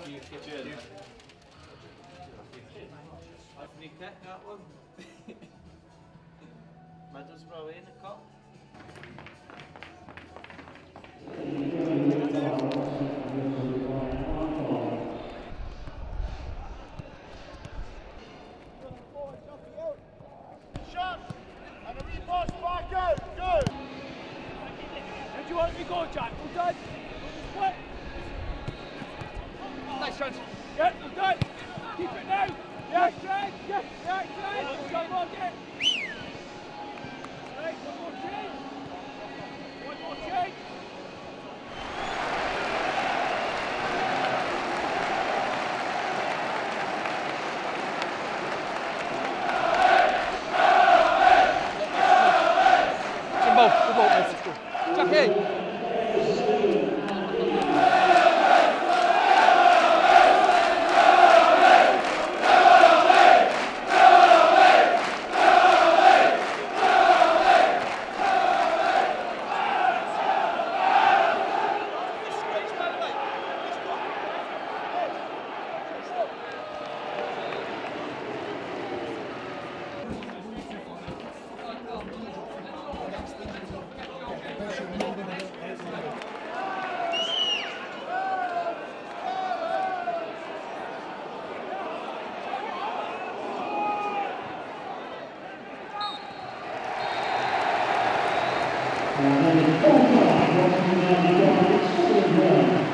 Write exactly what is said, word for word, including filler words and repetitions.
Cheers. Free kick, that one. Middlesbrough in the cup. Shot! And a wee pass back out. Good! Where do you want me to go, Jack? Well done. What? Nice chance. Yeah, well done. Keep it now. Yeah, Greg. Yeah, yeah, Greg. Come on, get. Right, one more change. One more change. Good ball, good ball, let's go. Jack, And then the goal line,